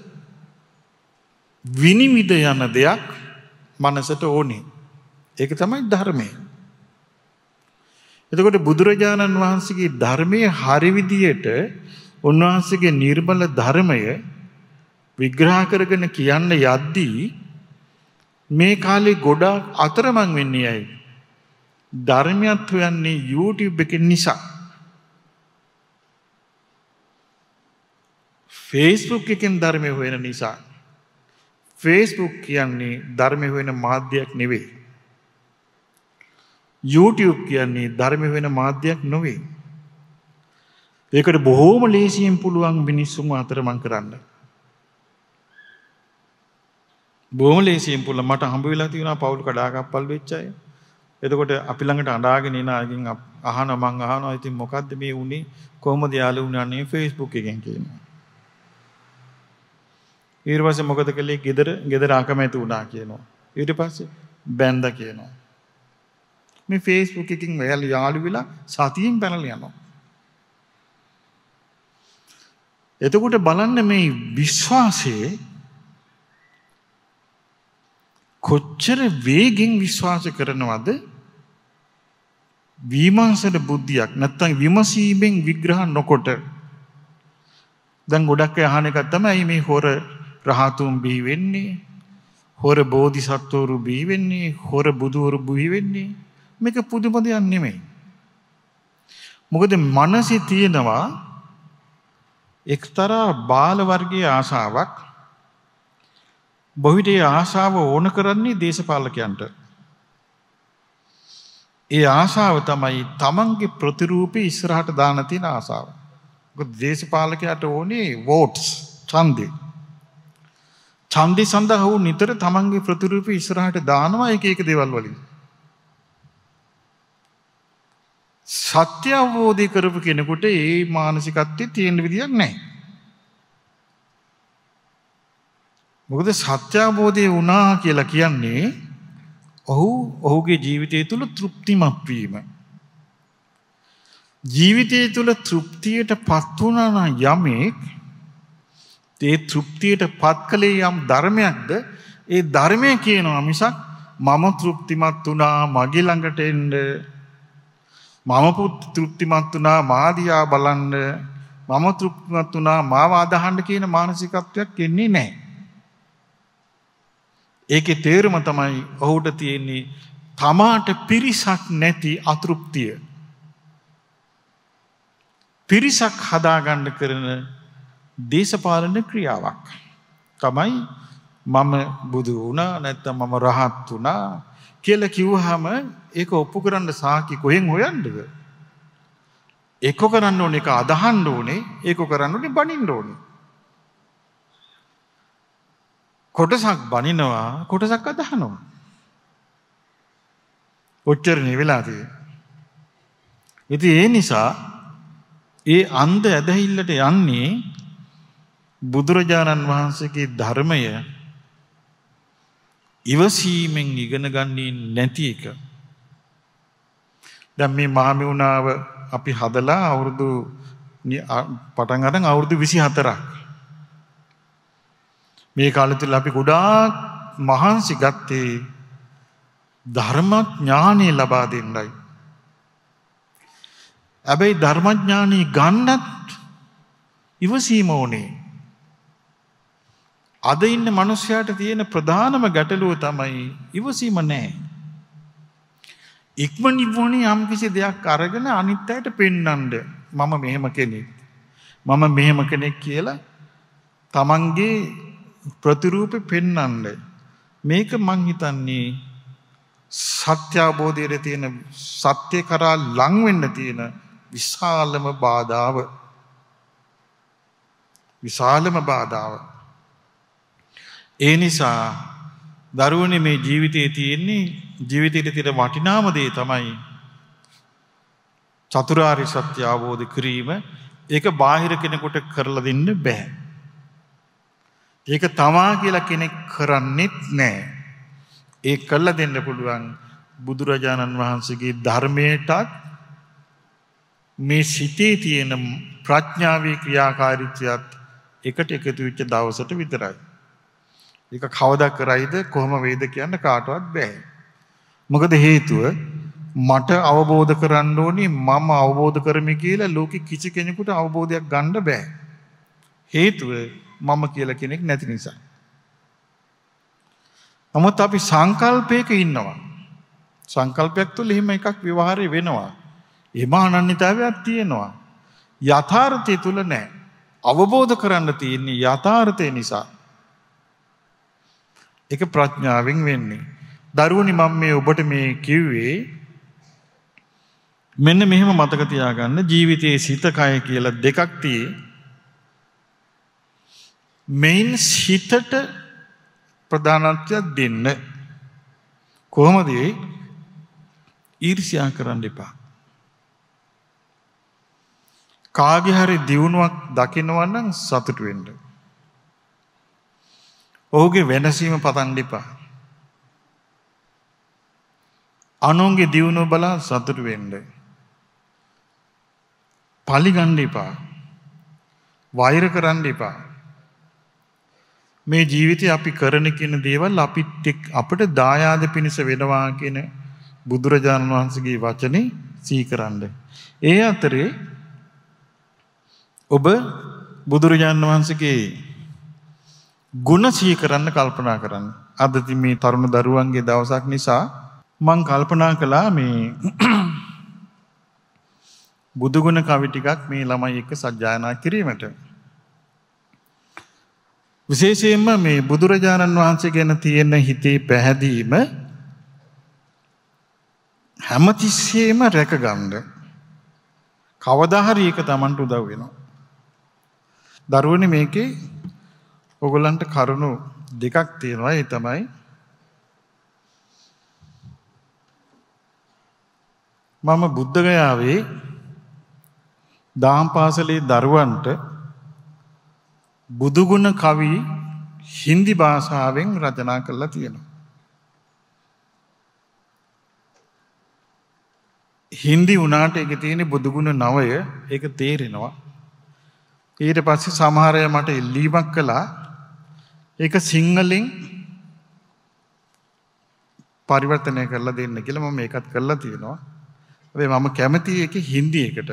විනිවිද යන දෙයක් මනසට ඕනේ. ඒක තමයි ධර්මය. එතකොට බුදුරජාණන් වහන්සේගේ ධර්මයේ හරි විදියට උන්වහන්සේගේ නිර්මල ධර්මය විග්‍රහ කරගෙන කියන්න යද්දී මේ කාලේ ගොඩාක් අතරමං වෙන්නේ ඇයි? ධර්මයත් හොයන්නේ YouTube එකෙන් නිසා. Facebook එකෙන් ධර්මය හොයන නිසා. Facebook කියන්නේ ධර්මය හොයන මාධ්‍යයක් නෙවෙයි. YouTube කියන්නේ ධර්මය හොයන මාධ්‍යයක් නෙවෙයි. ඒකට බොහෝම ලේසියෙන් පුළුවන් මිනිස්සුන්ව අතරමං කරන්න. බොහොම ලේසියෙන් පුළුවන්. මට හම්බ වෙලා තියෙනවා පවුල් කඩාකප්පල් වෙච්ච අය. එතකොට අපි ළඟට අඬාගෙන එන අයගෙන් අහනවා මං අහනවා ඉතින් මොකද්ද මේ උනේ කොහොමද යාළු වුණානේ Facebook එකෙන් කියනවා. ඊට පස්සේ මොකද කළේ ගෙදර ගෙදර අකමැති වුණා කියනවා. ඊට පස්සේ බැන්දා කියනවා. මේ Facebook එකකින් වැයල් යාළු වෙලා සතියෙන් පැනලා යනවා. එතකොට බලන්න මේ විශ්වාසයේ කොච්චර වේගෙන් විශ්වාස කරනවද? විමර්ශන බුද්ධියක් නැත්නම් විමසීමෙන් විග්‍රහ නොකොට. දැන් ගොඩක් අය අහන එක තමයි මේ හොර රහතුන් බිහි වෙන්නේ, හොර බෝධිසත්වරු බිහි වෙන්නේ, හොර බුදුවරු බිහි වෙන්නේ. මේක පුදුම දෙයක් නෙමෙයි. මොකද මනසේ තියෙනවා එක්තරා බාල වර්ගයේ ආශාවක්. බොහෝ විට ආශාව ඕන කරන්නේ දේශපාලකයන්ට. ඒ ආශාව තමයි තමන්ගේ ප්‍රතිරූපේ ඉස්සරහට දාන තියෙන ආශාව. මොකද දේශපාලකයාට ඕනේ වෝට්ස්, ඡන්දේ. ඡන්දේ සඳහා වූ නිතර තමන්ගේ ප්‍රතිරූපේ ඉස්සරහට දානවා එක එක දේවල් වලින්. සත්‍ය අවබෝධය කරපු කෙනෙකුට ඒ මානසිකත්වයේ තියෙන විදියක් නැහැ. මොකද සත්‍ය අවබෝධය වුණා කියලා කියන්නේ ඔහු ඔහුගේ ජීවිතය තුළ තෘප්තිමත් වීම. ජීවිතය තුළ තෘප්තියටපත් වුණා නම් යමෙක් ඒ තෘප්තියටපත් කලේ යම් ධර්මයක්ද ඒ ධර්මය කියනවා මිසක් මම තෘප්තිමත් වුණා මගේ ළඟට එන්න මම පුත් තෘප්තිමත් වුණා මාදියා බලන්න මම තෘප්තිමත් වුණා මාව අදහන්න කියන මානසිකත්වයක් එන්නේ නැහැ. ඒකේ තේරුම තමයි ඔහුට තියෙන්නේ තමාට පිරිසක් නැති අතෘප්තිය. පිරිසක් හදාගන්න කරන දේශපාලන ක්‍රියාවක් තමයි මම බුදු වුණා නැත්නම් මම රහත් වුණා කියලා කිව්වහම ඒක ඔප්පු කරන්න සාකි කොහෙන් හොයන්නද? ඒක කරන්න ඕනේ ඒක අදහන්න ඕනේ ඒක කරන්න ඕනේ බනින්න ඕනේ. කොටසක් බනිනවා කොටසක් අදහනවා. ඔච්චරනේ වෙලා තියෙන්නේ. ඉතින් ඒ නිසා ඒ අන්ධ ඇදහිල්ලට යන්නේ බුදුරජාණන් වහන්සේගේ ධර්මය ඉවසීමෙන් ඉගෙන ගන්නේ නැති එක. දැන් මේ මහමෙවුනාව අපි හදලා අවුරුදු පටන් ගන්න අවුරුදු විසිහතරක්. මේ කාලෙ තුල අපි ගොඩාක් මහන්සි ගත්තේ ධර්මඥානෙ ලබා දෙන්නයි. හැබැයි ධර්මඥානෙ ගන්නත් ඉවසීම ඕනේ. අද ඉන්න මිනිස්යාට තියෙන ප්‍රධානම ගැටලුව තමයි ඉවසීම නැහැ. ඉක්මනින් යම් කිසි දෙයක් අරගෙන අනිත් අයට පෙන්වන්න මම මෙහෙම කෙනෙක් මම මෙහෙම කෙනෙක් කියලා තමන්ගේ ප්‍රතිරූපෙ පෙන්වන්න. මේක මං හිතන්නේ සත්‍ය අවබෝධයේ තියෙන සත්‍ය කරා ලං වෙන්න තියෙන විශාලම බාධාව. විශාලම බාධාව. ඒ නිසා දරුවනේ මේ ජීවිතයේ තියෙන්නේ ජීවිතයේ තියෙන වටිනාම දේ තමයි චතුරාර්ය සත්‍ය අවබෝධ කිරීම. ඒක බාහිර කෙනෙකුට කරලා දෙන්න බෑ. ඒක තමා කියලා කෙනෙක් කරන්නේත් නැහැ. ඒ කළා දෙන්න පුළුවන් බුදුරජාණන් වහන්සේගේ ධර්මයටත් මේ සිතේ තියෙන ප්‍රඥාවේ ක්‍රියාකාරීත්වයත් එකට එකතු වෙච්ච දවසට විතරයි. ඒක කවදා කරයිද කොහොම වේද කියන්න කාටවත් බෑ. මොකද හේතුව මට අවබෝධ කරන්න ඕනේ මම අවබෝධ කරමි කියලා ලෝකෙ කිසි කෙනෙකුට අවබෝධයක් ගන්න බෑ. හේතුව මම කියලා කෙනෙක් නැති නිසා. නමුත් අපි සංකල්පයක ඉන්නවා. සංකල්පයක් තුළ එහෙම එකක් ව්‍යවහාරය වෙනවා. එහෙම අනන්‍යතාවයක් තියෙනවා. යථාර්ථය තුළ නැහැ. අවබෝධ කරන්න තියෙන්නේ යථාර්ථය නිසා. ඒක ප්‍රඥාවෙන් වෙන්නේ. දරුවනි මම මේ ඔබට මේ කිව්වේ මෙන්න මෙහෙම මතක තියාගන්න ජීවිතයේ සිත කය කියලා දෙකක් තියෙයි. මේන් සිතට ප්‍රධානත්වයක් දෙන්න. කොහොමද ඒ? ඊර්ෂ්‍යා කරන්න එපා. කාගේ හරි දියුණුවක් දකිනවා නම් සතුටු වෙන්න. ඔහුගේ වෙනසීම පතන්න එපා. අනුන්ගේ දියුණුව බලා සතුටු වෙන්න. පලි ගන්න එපා. වෛර කරන්න එපා. මේ ජීවිතේ අපි කරන කියන දේවල් අපිට අපිට දායාද පිණිස වෙනවා කියන බුදුරජාණන් වහන්සේගේ වචනේ සීකරන්න. ඒ අතරේ ඔබ බුදුරජාණන් වහන්සේගේ ගුණ සීකරන්න කල්පනා කරන්න. අද මේ තරුණ දරුවන්ගේ දවසක් නිසා මම කල්පනා කළා මේ බුදුගුණ කවි ටිකක් මේ ළමයි එක්ක සජ්ජායනා කිරීමට. විශේෂයෙන්ම මේ බුදුරජාණන් වහන්සේ ගැන තියෙන හිතේ පැහැදීම හැමතිස්සෙම රැකගන්න. කවදා හරි ඒක Tamanට උදව් වෙනවා. දරුවනේ මේකේ ඔයගොල්ලන්ට කරුණු දෙකක් තියෙනවා. ඒ තමයි මම බුද්ධ ගයාවේ දහම් පාසලේ දරුවන්ට බුදුගුණ කවි හින්දි භාෂාවෙන් රචනා කරලා තියෙනවා. හින්දි උනාට ඒක තියෙන බුදුගුණ නවය ඒක තේරෙනවා. ඊට පස්සේ සමහර අය මට ඉල්ලීමක් කළා ඒක සිංහලෙන් පරිවර්තනය කරලා දෙන්න කියලා. මම මේකත් කරලා තියෙනවා. හැබැයි මම කැමති ඒක හින්දි එකට.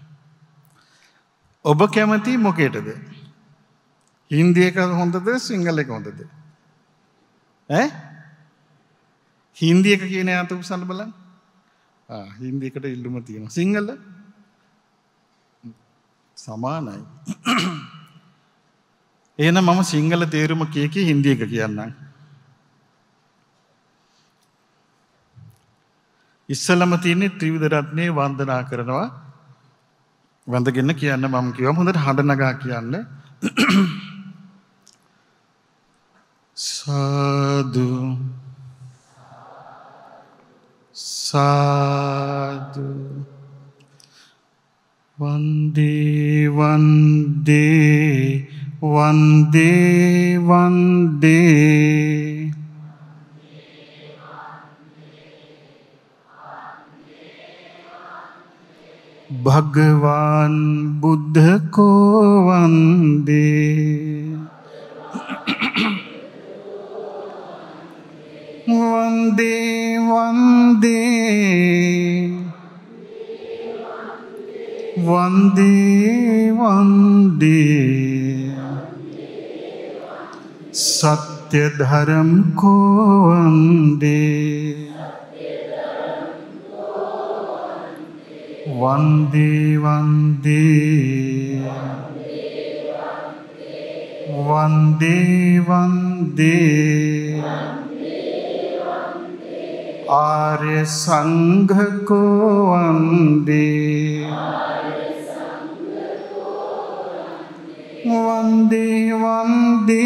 ඔබ කැමති මොකේටද? හින්දි එක හොඳද සිංහල එක හොඳද? ඈ හින්දි එක කියන යාත උසන්න බලන්න. ආ හින්දි එකට ඉල්ලුම තියෙනවා. සිංහල සමානයි. එහෙනම් මම සිංහල තේරුම කිය කී හින්දි එක කියන්නම්. ඉස්සලම තියෙන්නේ ත්‍රිවිධ රත්නේ වන්දනා කරනවා. වන්දගෙන කියන්න මම කිව්වම හොඳට හඬ නගා කියන්න. සාදු සාදු වන්දේ වන්දේ වන්දේ වන්දේ भगवान बुद्ध को वंदे वंदे वंदे वंदे वंदे सत्य धर्म को वंदे वंदे वंदे वंदे वंदे आर्य संघ को वंदे वंदे वंदे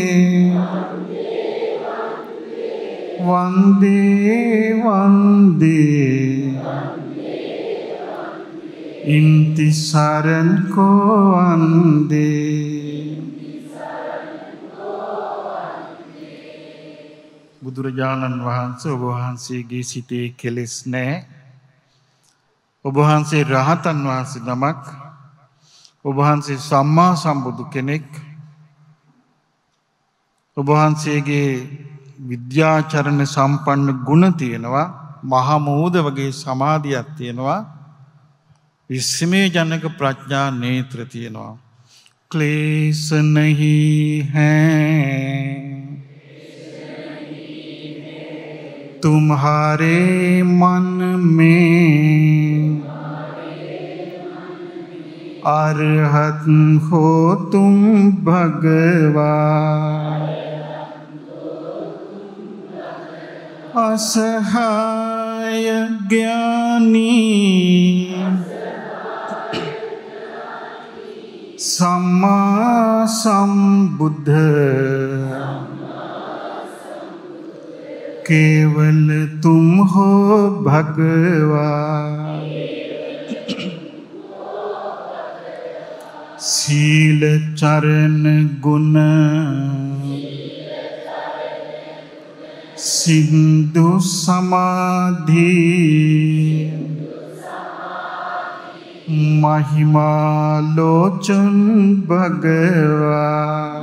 वंदे वंदे इंतिसारन को वंदे බුදුරජාණන් වහන්සේ ඔබ වහන්සේගේ සිතේ කෙලෙස් නැහැ. ඔබ වහන්සේ රහතන් වහන්සේ නමක්. ඔබ වහන්සේ සම්මා සම්බුදු කෙනෙක්. ඔබ වහන්සේගේ විද්‍යාචරණ සම්පන්න ගුණ තියෙනවා. මහා මෝද වගේ සමාධියක් තියෙනවා. विस्मय जनक प्रज्ञा नेत्र තියෙනවා. क्लेश नहीं है तुम्हारे मन में अरहत हो तुम भगवान, असहाय ज्ञानी सम्मा संबुद्ध, केवल तुम हो भगवान। शील चरण गुण सिंधु समाधि, महिमा लोचन भगवान।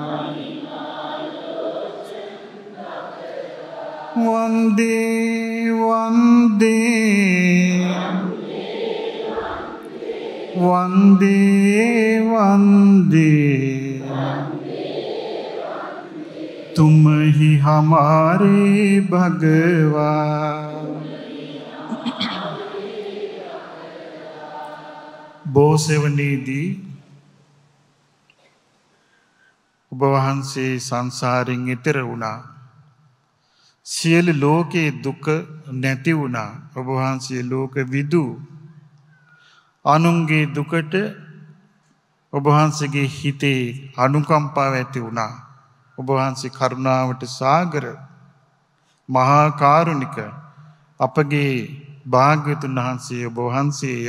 वंदे वंदे वंदे वंदे, तुम ही हमारे भगवान। බෝසෙවණේදී ඔබ වහන්සේ සංසාරයෙන් එතර වුණා. සියලු ලෝකේ දුක නැති වුණා. ඔබ වහන්සේ ලෝක විදු. අනුන්ගේ දුකට ඔබ වහන්සේගේ හිතේ අනුකම්පාව ඇති වුණා. ඔබ වහන්සේ කරුණාවට සාගර මහා කාරුණික අපගේ භාග්‍යවතුන් වහන්සේ ඔබ වහන්සේය.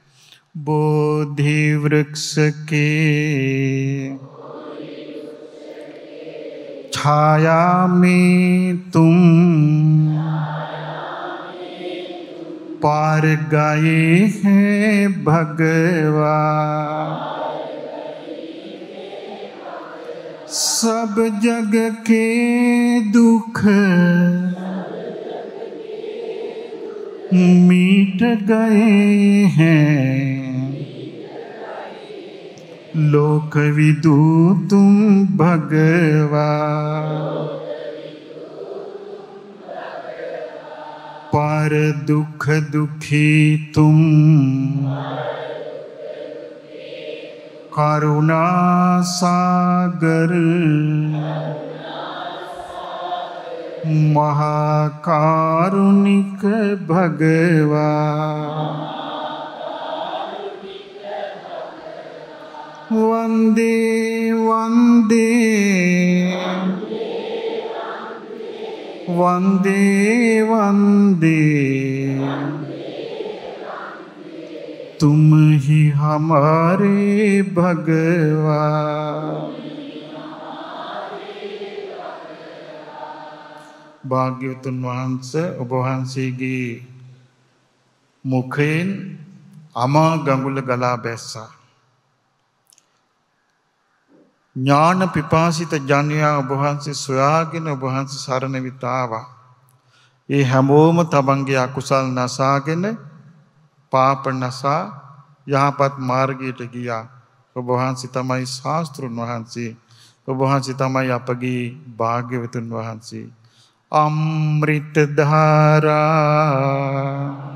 बोधि वृक्ष के छाया में तुम पार गए हैं भगवान। सब जग के दुख मीट गए हैं, लोक विदु तुम भगवान। पर दुख दुखी तुम करुणा सागर, महाकारुणिक भगवान। वंदे वंदे वंदे वंदे, तुम ही हमारे भगवान। භාග්‍යවතුන් වහන්සේ ඔබ වහන්සේගේ මුඛයෙන් අමා ගඟුල ගලා බැස්සා. ඥාන පිපාසිත ජනයා ඔබ වහන්සේ සොයාගෙන ඔබ වහන්සේ සරණ විත ආවා. ඒ හැමෝම තමන්ගේ අකුසල් නසාගෙන පාප නසා යහපත් මාර්ගයට ගියා. ඔබ වහන්සේ තමයි ශාස්ත්‍රුන් වහන්සේ. ඔබ වහන්සේ තමයි අපගේ භාග්‍යවතුන් වහන්සේ. अमृत धारा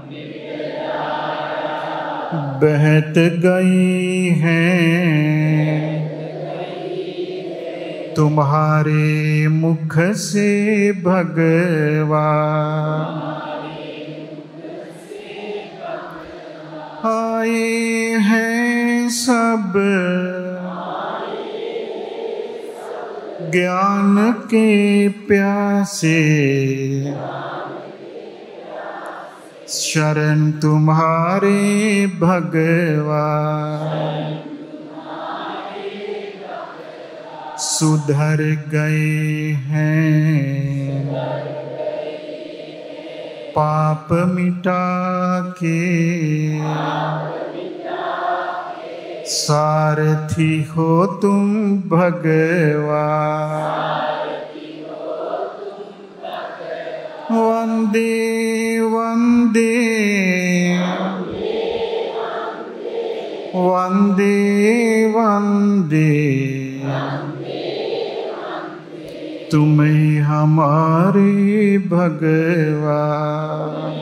बहत गई है तुम्हारे मुख से भगवान। आए हैं सब ज्ञान के प्यासे, शरण तुम्हारे भगवान। सुधर गए हैं पाप मिटा के, सारथी हो तुम भगवान। वंदे वंदे वंदे वंदे, तुम ही हमारे भगवान।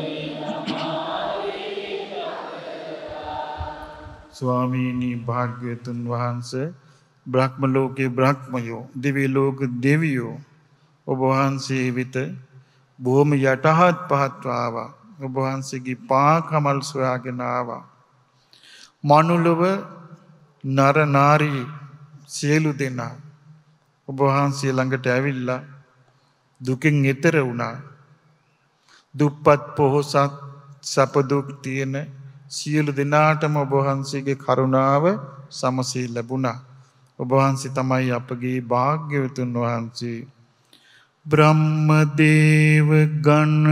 स्वामीनी भाग्यवතුන් වහන්සේ බ්‍රහ්ම ලෝකේ බ්‍රහ්මයෝ දිව්‍ය ලෝක දෙවියෝ ඔබ වහන්සේ වෙත බොහොම යටහත් පහත් ආවා. ඔබ වහන්සේගේ පා කමල් සොයාගෙන ආවා. මනුලව නර නාරී සියලු දෙනා ඔබ වහන්සේ ළඟට ඇවිල්ලා දුකින් ඈතර වුණා. දුප්පත් පොහොසත් සැප දුක් තියෙන සියලු දෙනාටම ඔබ වහන්සේගේ කරුණාව සමසේ ලැබුණා. ඔබ වහන්සේ තමයි අපගේ භාග්‍යවතුන් වහන්සේ. ब्रह्म देव गण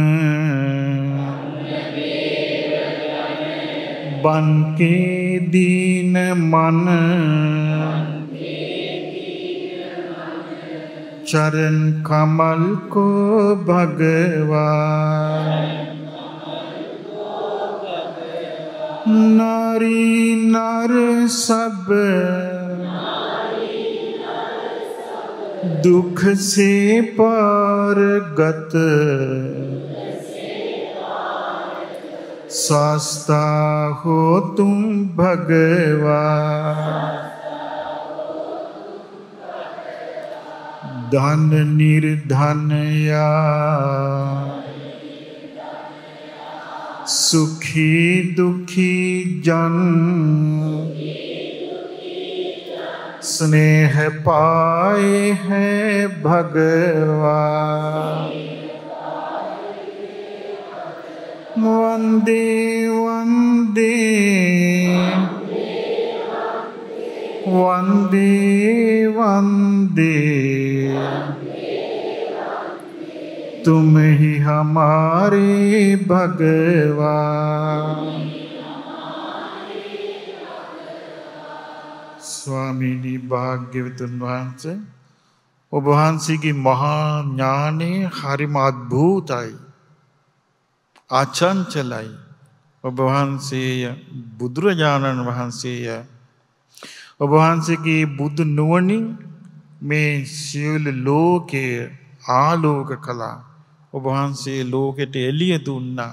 बन के दीन मन चरण कमल को भगवान नारी नर सब दुख से पार गत शास्ता हो तुम भगवान धन निर्धन या सुखी दुखी जन स्नेह पाए हैं भगवान वंदे वंदे वंदे वंदे तुम ही हमारे भगवान। स्वामीनी भाग्यवතුන් වහන්සේ ඔබ වහන්සේගේ මහා ඥානෙ හරිම අద్භූතයි ආචංචලයි. ඔබ වහන්සේය බුදුරජාණන් වහන්සේය. ඔබ වහන්සේගේ බුදු නුවණින් මේ සියලු ලෝකයේ ආලෝක කළා. ඔබ වහන්සේ ලෝකෙට එළිය දුන්නා.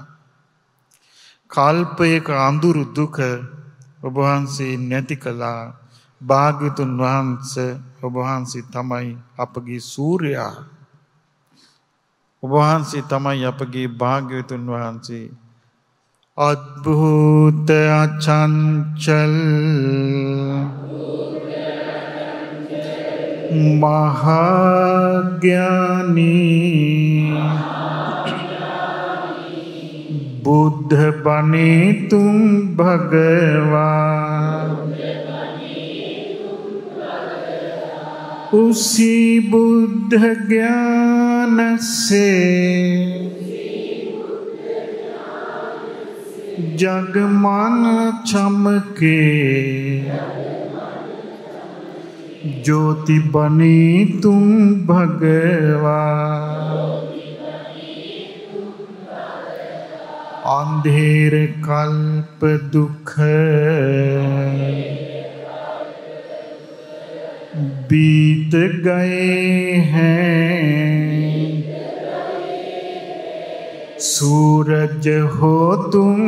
කල්පයක අඳුරු දුක ඔබ වහන්සේ නැති කළා. භාග්‍යවතුන් වහන්සේ ඔබ වහන්සේ තමයි අපගේ සූර්යයා. ඔබ වහන්සේ තමයි අපගේ භාග්‍යවතුන් වහන්සේ. අද්භූත අචංචල් महाज्ञानी बुद्ध बने तुम भगवान उसी बुद्ध ज्ञान से जगमन चमके ज्योति बनी तुम भगवान अंधेर कल्प दुख बीत गए हैं सूरज हो तुम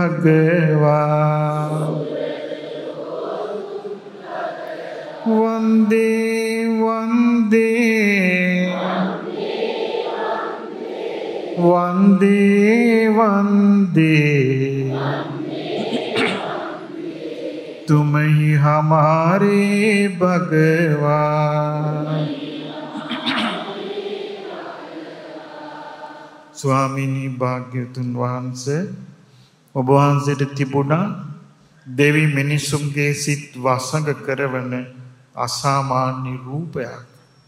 भगवान वंदे वंदे वंदे वंदे तुम ही हमारे भगवान। स्वामीनी भाग्यवතුන් වහන්සේ ඔබ වහන්සේට තිබුණා දෙවි මිනිසුන්ගේ සිත් වසඟ කරවන අසාමාන්‍ය රූපයක්.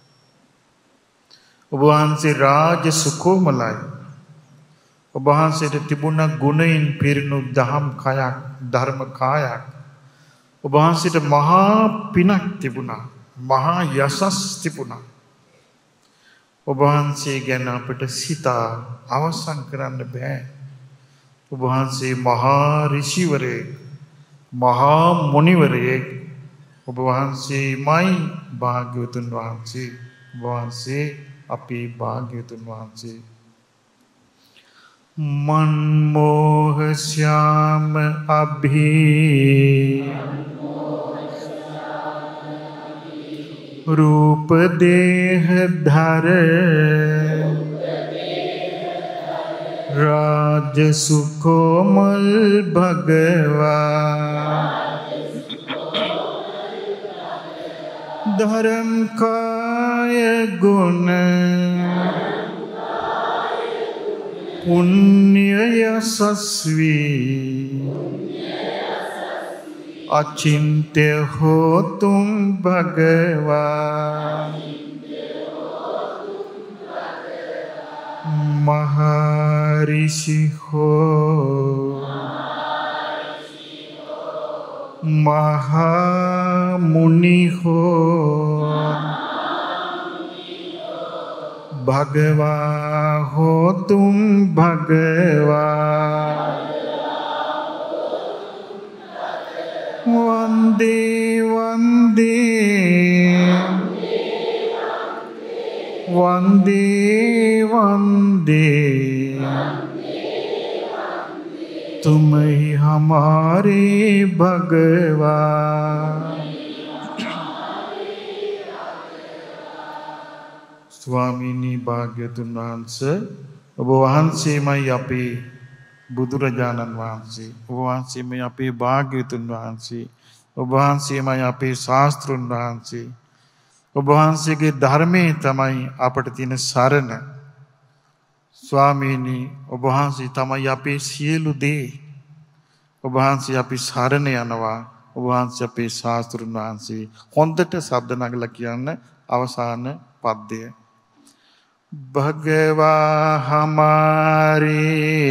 ඔබ වහන්සේ රාජ සුකෝමලයි. ඔබ වහන්සේට තිබුණ ගුණයෙන් පිරුණු දහම් කයක් ධර්ම කායක්. ඔබ වහන්සේට මහා පිනක් තිබුණා. මහා යසස් තිබුණා. ඔබ වහන්සේ ගැන අපට සිතා අවසන් කරන්න බෑ. ඔබ වහන්සේ මහා ඍෂිවරයෙක් මහා මුනිවරයෙක්. ඔබ වහන්සේමයි භාග්‍යවතුන් වහන්සේ. ඔබ වහන්සේ අපේ භාග්‍යවතුන් වහන්සේ මන්මෝහ ශ්‍යාම අභි රූප දේහ ධර රාජ සුකෝමල් භගවා ධර්ම කාය ගුණ පුණ්‍ය යසස්වී අචින්ත්‍ය හෝතුම් භගවා මහරිෂි හෝ මහා මුනි හෝ භගවා හෝතුම් භගවා වන්දේ වන්දේ වන්දේ वंदे तुम ही हमारे भगवान। ස්වාමීනි භාග්‍යතුන් වහන්සේ ඔබ වහන්සේමයි අපේ බුදුරජාණන් වහන්සේ, ඔබ වහන්සේමයි අපේ භාග්‍යතුන් වහන්සේ, ඔබ වහන්සේමයි අපේ ශාස්ත්‍රුන් වහන්සේ, ඔබ වහන්සේගේ ධර්මයේ තමයි අපට තියෙන සරණ. ස්වාමීනි ඔබ වහන්සේ තමයි අපේ සියලු දේ. ඔබ වහන්සේ අපි සරණ යනවා. ඔබ වහන්සේ අපේ ශාස්ත්‍රුන් වහන්සේ. හොඳට ශබ්ද නගලා කියන්න අවසාන පද්‍යය. भगवा हमारे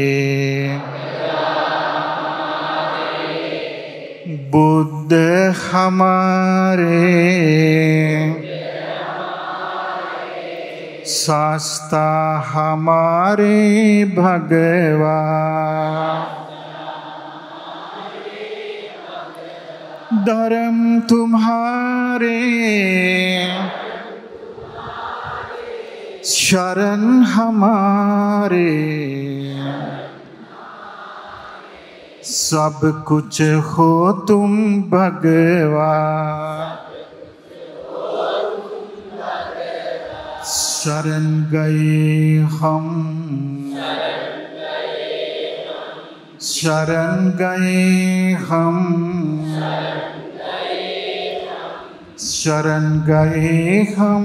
बुद्ध हमारे शास्ता हमारे भगवा धर्म तुम्हारे शरण हमारे सब कुछ हो तुम भगवान। शरण गए हम शरण गए हम शरण गए हम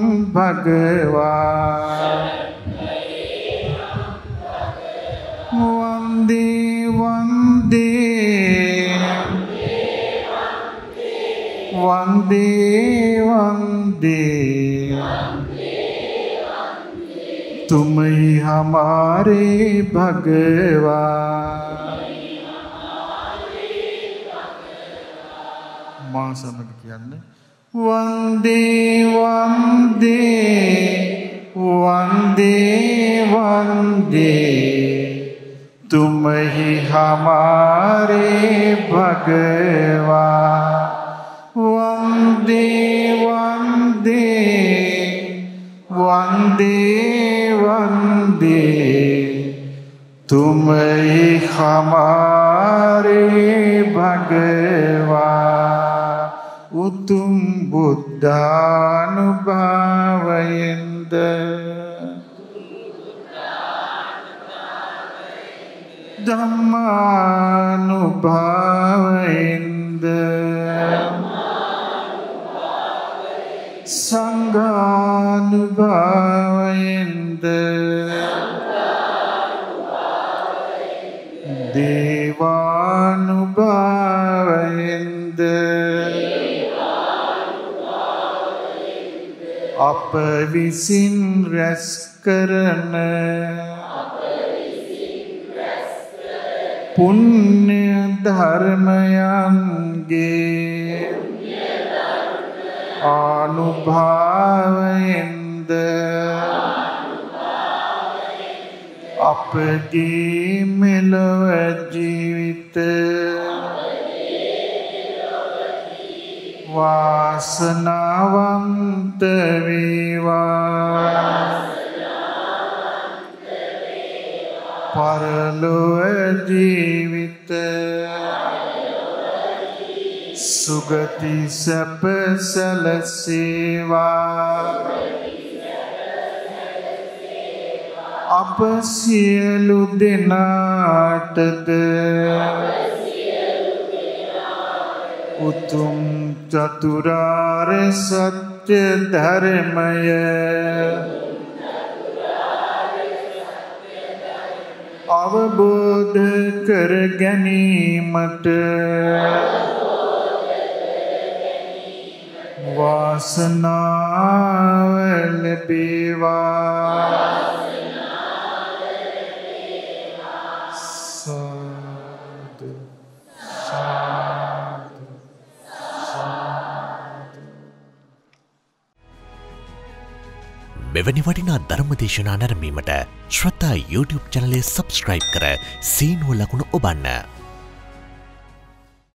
भगवान। वंदे वंदे वंदे वंदे तुम ही हमारे भगवान। मां समझ किया वंदे वंदे वंदे वंदे तुम ही हमारे भगवान। वंदे वंदे वंदे वंदे तुम ही हमारे भगवान। उतुम बुद्धानुभावयन्द धम्मानुभावयन्द संघानुभावयन्द देवानुभावयन्द आप विसिन रस करन पुण्य धर्मयंगे अनुभावयन्द आपके मिलव जीवित वासनावंत विवा පරලොව ජීවිත සුගති සැප සැලසේවා අප සියලු දෙනාටද උතුම් චතුරාර්ය සත්‍ය ධර්මය අවබෝධ කර ගැනීමට වාසනාව ලැබේවා සාදු සාදු සාදු. මෙවැනි වටිනා ධර්මදේශනා නැරඹීමට ශ්‍රද්ධා YouTube චැනලය සබ්ස්ක්‍රයිබ් කර සීනුව ලකුණ ඔබන්න.